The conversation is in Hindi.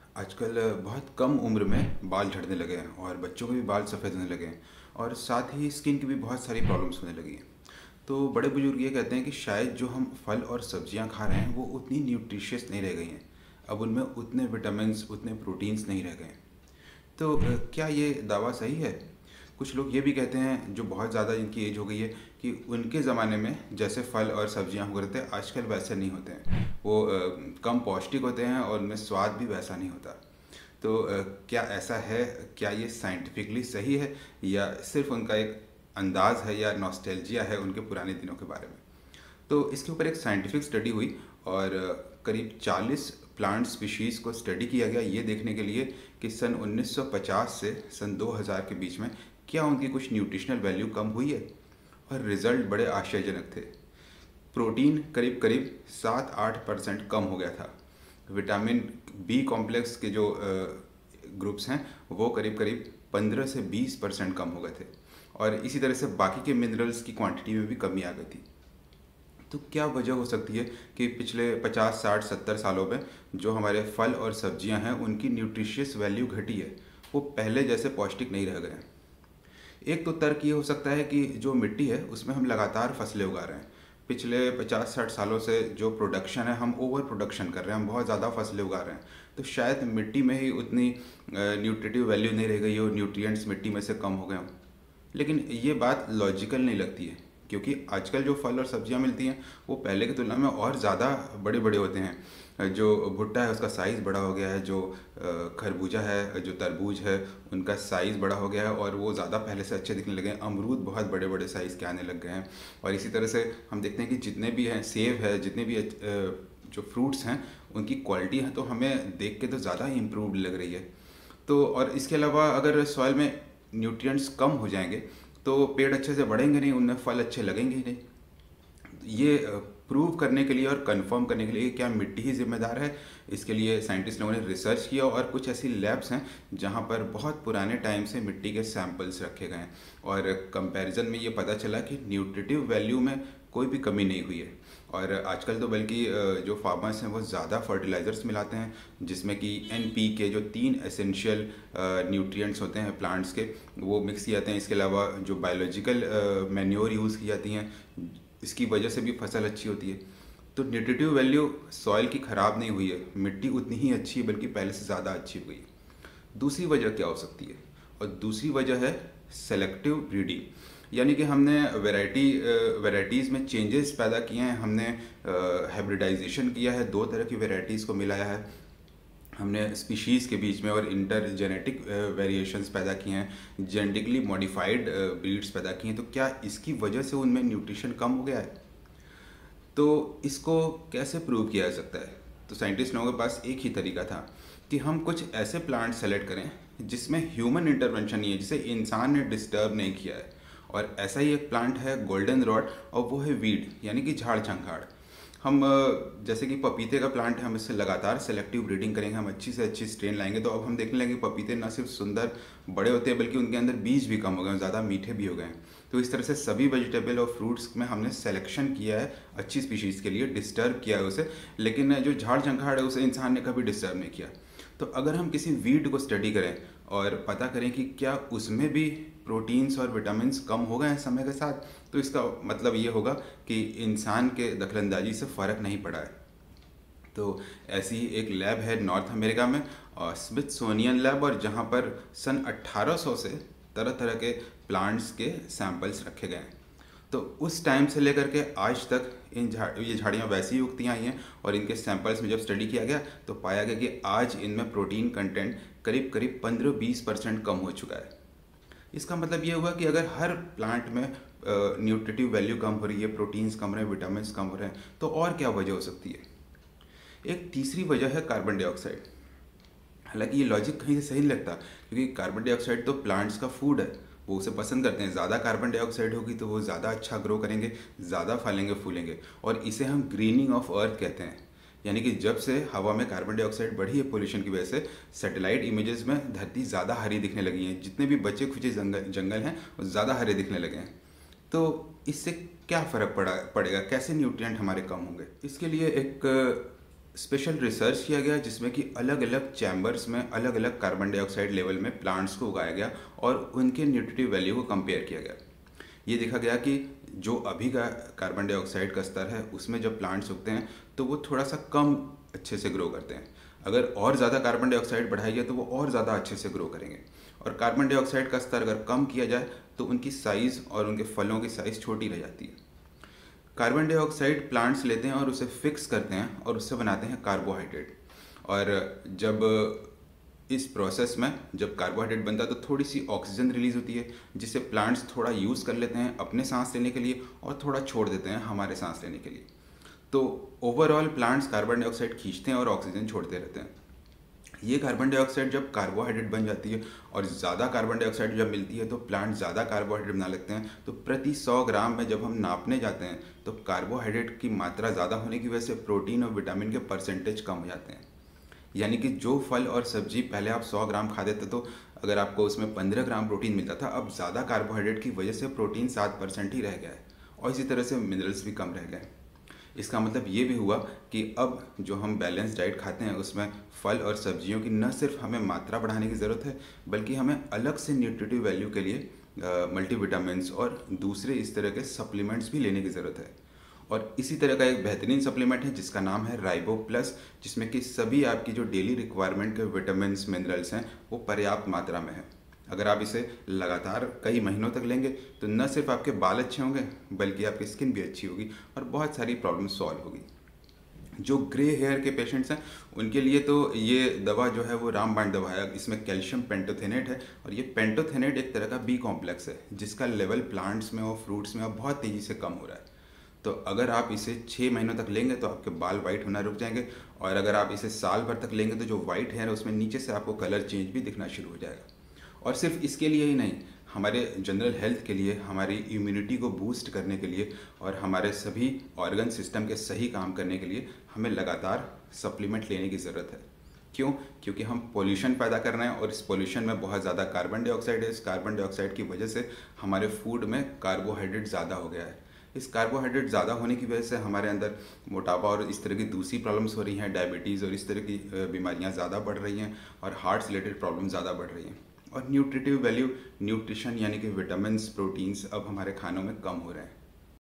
आजकल बहुत कम उम्र में बाल झड़ने लगे हैं और बच्चों के भी बाल सफ़ेद होने लगे हैं और साथ ही स्किन की भी बहुत सारी प्रॉब्लम्स होने लगी हैं। तो बड़े बुजुर्ग ये कहते हैं कि शायद जो हम फल और सब्जियां खा रहे हैं वो उतनी न्यूट्रिशियस नहीं रह गई हैं। अब उनमें उतने विटामिन्स उतने प्रोटीन्स नहीं रह गए हैं। तो क्या ये दावा सही है? कुछ लोग ये भी कहते हैं जो बहुत ज़्यादा इनकी एज हो गई है कि उनके ज़माने में जैसे फल और सब्जियां हुआ करते थे आजकल वैसे नहीं होते हैं। वो कम पौष्टिक होते हैं और उनमें स्वाद भी वैसा नहीं होता। तो क्या ऐसा है? क्या ये साइंटिफिकली सही है या सिर्फ उनका एक अंदाज है या नॉस्टैल्जिया है उनके पुराने दिनों के बारे में? तो इसके ऊपर एक साइंटिफिक स्टडी हुई और करीब 40 प्लांट स्पीशीज़ को स्टडी किया गया ये देखने के लिए कि सन 1950 से सन 2000 के बीच में क्या उनकी कुछ न्यूट्रिशनल वैल्यू कम हुई है। और रिज़ल्ट बड़े आश्चर्यजनक थे। प्रोटीन करीब करीब 7-8% कम हो गया था। विटामिन बी कॉम्प्लेक्स के जो ग्रुप्स हैं वो करीब करीब 15 से 20% कम हो गए थे। और इसी तरह से बाकी के मिनरल्स की क्वांटिटी में भी कमी आ गई थी। तो क्या वजह हो सकती है कि पिछले 50, 60, 70 सालों में जो हमारे फल और सब्जियां हैं उनकी न्यूट्रिशियस वैल्यू घटी है, वो पहले जैसे पौष्टिक नहीं रह गए हैं? एक तो तर्क ये हो सकता है कि जो मिट्टी है उसमें हम लगातार फसलें उगा रहे हैं। पिछले 50-60 सालों से जो प्रोडक्शन है हम ओवर प्रोडक्शन कर रहे हैं, हम बहुत ज़्यादा फसलें उगा रहे हैं। तो शायद मिट्टी में ही उतनी न्यूट्रिटिव वैल्यू नहीं रह गई हो, न्यूट्रिएंट्स मिट्टी में से कम हो गए हों। लेकिन ये बात लॉजिकल नहीं लगती है, क्योंकि आजकल जो फल और सब्जियां मिलती हैं वो पहले की तुलना में और ज़्यादा बड़े बड़े होते हैं। जो भुट्टा है उसका साइज़ बड़ा हो गया है, जो खरबूजा है, जो तरबूज है, उनका साइज़ बड़ा हो गया है और वो ज़्यादा पहले से अच्छे दिखने लगे हैं। अमरूद बहुत बड़े बड़े साइज़ के आने लग गए हैं। और इसी तरह से हम देखते हैं कि जितने भी हैं, सेब है, जितने भी जो फ्रूट्स हैं उनकी क्वालिटी है तो हमें देख के तो ज़्यादा ही इम्प्रूव्ड लग रही है। तो और इसके अलावा अगर सॉइल में न्यूट्रिएंट्स कम हो जाएंगे तो पेड़ अच्छे से बढ़ेंगे नहीं, उनमें फल अच्छे लगेंगे ही नहीं। ये प्रूव करने के लिए और कंफर्म करने के लिए क्या मिट्टी ही जिम्मेदार है, इसके लिए साइंटिस्ट लोगों ने रिसर्च किया और कुछ ऐसी लैब्स हैं जहां पर बहुत पुराने टाइम से मिट्टी के सैंपल्स रखे गए हैं और कंपैरिजन में ये पता चला कि न्यूट्रिटिव वैल्यू में कोई भी कमी नहीं हुई है। और आजकल तो बल्कि जो फार्मर्स हैं वो ज़्यादा फर्टिलाइज़र्स मिलाते हैं जिसमें कि NPK जो 3 एसेंशियल न्यूट्रिएंट्स होते हैं प्लांट्स के वो मिक्स किए जाते हैं। इसके अलावा जो बायोलॉजिकल मैन्योर यूज़ की जाती हैं, इसकी वजह से भी फसल अच्छी होती है। तो न्यूट्रिटिव वैल्यू सॉइल की ख़राब नहीं हुई है, मिट्टी उतनी ही अच्छी है बल्कि पहले से ज़्यादा अच्छी हो गई है। दूसरी वजह क्या हो सकती है? और दूसरी वजह है सेलेक्टिव ब्रीडिंग, यानी कि हमने वैराइटीज़ में चेंजेस पैदा किए हैं। हमने हाइब्रिडाइजेशन किया है, दो तरह की वैराइटीज़ को मिलाया है हमने स्पीशीज़ के बीच में और इंटर जेनेटिक वेरिएशंस पैदा किए हैं, जेनेटिकली मॉडिफाइड ब्रीड्स पैदा किए हैं। तो क्या इसकी वजह से उनमें न्यूट्रिशन कम हो गया है? तो इसको कैसे प्रूव किया जा सकता है? तो साइंटिस्ट लोगों के पास एक ही तरीका था कि हम कुछ ऐसे प्लांट सेलेक्ट करें जिसमें ह्यूमन इंटरवेंशन नहीं है, जिसे इंसान ने डिस्टर्ब नहीं किया है। और ऐसा ही एक प्लांट है गोल्डन रॉड, और वो है वीड यानी कि झाड़ झंखाड़। हम जैसे कि पपीते का प्लांट है, हम इससे लगातार सेलेक्टिव ब्रीडिंग करेंगे, हम अच्छी से अच्छी स्ट्रेन लाएंगे तो अब हम देखने लगे पपीते ना सिर्फ सुंदर बड़े होते हैं बल्कि उनके अंदर बीज भी कम हो गए हैं, ज़्यादा मीठे भी हो गए हैं। तो इस तरह से सभी वेजिटेबल और फ्रूट्स में हमने सेलेक्शन किया है अच्छी स्पीशीज़ के लिए, डिस्टर्ब किया है उसे। लेकिन जो झाड़ झंखाड़ है उसे इंसान ने कभी डिस्टर्ब नहीं किया। तो अगर हम किसी वीड को स्टडी करें और पता करें कि क्या उसमें भी प्रोटीन्स और विटामिन्स कम हो गए हैं समय के साथ, तो इसका मतलब ये होगा कि इंसान के दखलंदाजी से फ़र्क नहीं पड़ा है। तो ऐसी ही एक लैब है नॉर्थ अमेरिका में, स्मिथसोनियन लैब, और जहाँ पर सन 1800 से तरह तरह के प्लांट्स के सैंपल्स रखे गए हैं। तो उस टाइम से लेकर के आज तक ये झाड़ियाँ वैसी ही उगती आई हैं और इनके सैंपल्स में जब स्टडी किया गया तो पाया गया कि आज इनमें प्रोटीन कंटेंट करीब करीब 15-20% कम हो चुका है। इसका मतलब ये हुआ कि अगर हर प्लांट में न्यूट्रिटिव वैल्यू कम हो रही है, प्रोटीन्स कम रहे हैं, विटामिन कम हो रहे हैं, तो और क्या वजह हो सकती है? एक तीसरी वजह है कार्बन डाइऑक्साइड। हालांकि ये लॉजिक कहीं से सही नहीं लगता, क्योंकि कार्बन डाइऑक्साइड तो प्लांट्स का फूड है, वो उसे पसंद करते हैं। ज़्यादा कार्बन डाइऑक्साइड होगी तो वो ज़्यादा अच्छा ग्रो करेंगे, ज़्यादा फलेंगे फूलेंगे। और इसे हम ग्रीनिंग ऑफ अर्थ कहते हैं, यानी कि जब से हवा में कार्बन डाइऑक्साइड बढ़ी है पोल्यूशन की वजह से, सैटेलाइट इमेजेस में धरती ज़्यादा हरी दिखने लगी है, जितने भी बचे खुचे जंगल हैं वो ज़्यादा हरे दिखने लगे हैं। तो इससे क्या फ़र्क पड़ेगा, कैसे न्यूट्रिएंट हमारे कम होंगे? इसके लिए एक स्पेशल रिसर्च किया गया जिसमें कि अलग अलग चैम्बर्स में अलग अलग कार्बन डाइऑक्साइड लेवल में प्लांट्स को उगाया गया और उनके न्यूट्रिटिव वैल्यू को कंपेयर किया गया। ये देखा गया कि जो अभी का कार्बन डाइऑक्साइड का स्तर है उसमें जब प्लांट्स उगते हैं तो वो थोड़ा सा कम अच्छे से ग्रो करते हैं। अगर और ज़्यादा कार्बन डाइऑक्साइड बढ़ाया गया तो वो और ज़्यादा अच्छे से ग्रो करेंगे। और कार्बन डाइऑक्साइड का स्तर अगर कम किया जाए तो उनकी साइज़ और उनके फलों की साइज़ छोटी रह जाती है। कार्बन डाइऑक्साइड प्लांट्स लेते हैं और उसे फिक्स करते हैं और उससे बनाते हैं कार्बोहाइड्रेट। और जब इस प्रोसेस में जब कार्बोहाइड्रेट बनता है तो थोड़ी सी ऑक्सीजन रिलीज होती है जिससे प्लांट्स थोड़ा यूज़ कर लेते हैं अपने सांस लेने के लिए और थोड़ा छोड़ देते हैं हमारे सांस लेने के लिए। तो ओवरऑल प्लांट्स कार्बन डाइऑक्साइड खींचते हैं और ऑक्सीजन छोड़ते रहते हैं। ये कार्बन डाइऑक्साइड जब कार्बोहाइड्रेट बन जाती है और ज़्यादा कार्बन डाइऑक्साइड जब मिलती है तो प्लांट ज़्यादा कार्बोहाइड्रेट बना लेते हैं। तो प्रति 100 ग्राम में जब हम नापने जाते हैं तो कार्बोहाइड्रेट की मात्रा ज़्यादा होने की वजह से प्रोटीन और विटामिन के परसेंटेज कम हो जाते हैं। यानी कि जो फल और सब्जी पहले आप 100 ग्राम खाते थे तो अगर आपको उसमें 15 ग्राम प्रोटीन मिलता था, अब ज़्यादा कार्बोहाइड्रेट की वजह से प्रोटीन 7% ही रह गया है और इसी तरह से मिनरल्स भी कम रह गए। इसका मतलब ये भी हुआ कि अब जो हम बैलेंस डाइट खाते हैं उसमें फल और सब्जियों की न सिर्फ हमें मात्रा बढ़ाने की ज़रूरत है बल्कि हमें अलग से न्यूट्रिटिव वैल्यू के लिए मल्टीविटामिन्स और दूसरे इस तरह के सप्लीमेंट्स भी लेने की ज़रूरत है। और इसी तरह का एक बेहतरीन सप्लीमेंट है जिसका नाम है राइबो प्लस, जिसमें कि सभी आपकी जो डेली रिक्वायरमेंट के विटामिन्स मिनरल्स हैं वो पर्याप्त मात्रा में है। अगर आप इसे लगातार कई महीनों तक लेंगे तो न सिर्फ आपके बाल अच्छे होंगे बल्कि आपकी स्किन भी अच्छी होगी और बहुत सारी प्रॉब्लम सॉल्व होगी। जो ग्रे हेयर के पेशेंट्स हैं उनके लिए तो ये दवा जो है वो रामबाण दवा है। इसमें कैल्शियम पेंटोथेनेट है और ये पेंटोथेनेट एक तरह का बी कॉम्प्लेक्स है जिसका लेवल प्लांट्स में और फ्रूट्स में अब बहुत तेज़ी से कम हो रहा है। तो अगर आप इसे 6 महीनों तक लेंगे तो आपके बाल वाइट होना रुक जाएंगे और अगर आप इसे साल भर तक लेंगे तो जो वाइट हेयर है उसमें नीचे से आपको कलर चेंज भी दिखना शुरू हो जाएगा। और सिर्फ इसके लिए ही नहीं, हमारे जनरल हेल्थ के लिए, हमारी इम्यूनिटी को बूस्ट करने के लिए और हमारे सभी ऑर्गन सिस्टम के सही काम करने के लिए हमें लगातार सप्लीमेंट लेने की ज़रूरत है। क्यों? क्योंकि हम पोल्यूशन पैदा कर रहे हैं और इस पोल्यूशन में बहुत ज़्यादा कार्बन डाइऑक्साइड है। इस कार्बन डाइऑक्साइड की वजह से हमारे फूड में कार्बोहाइड्रेट ज़्यादा हो गया है। इस कार्बोहाइड्रेट ज़्यादा होने की वजह से हमारे अंदर मोटापा और इस तरह की दूसरी प्रॉब्लम्स हो रही हैं, डायबिटीज़ और इस तरह की बीमारियां ज़्यादा बढ़ रही हैं और हार्ट से रिलेटेड प्रॉब्लम ज़्यादा बढ़ रही हैं। और न्यूट्रिटिव वैल्यू, न्यूट्रिशन यानी कि विटामिन्स, प्रोटीन्स अब हमारे खानों में कम हो रहे हैं।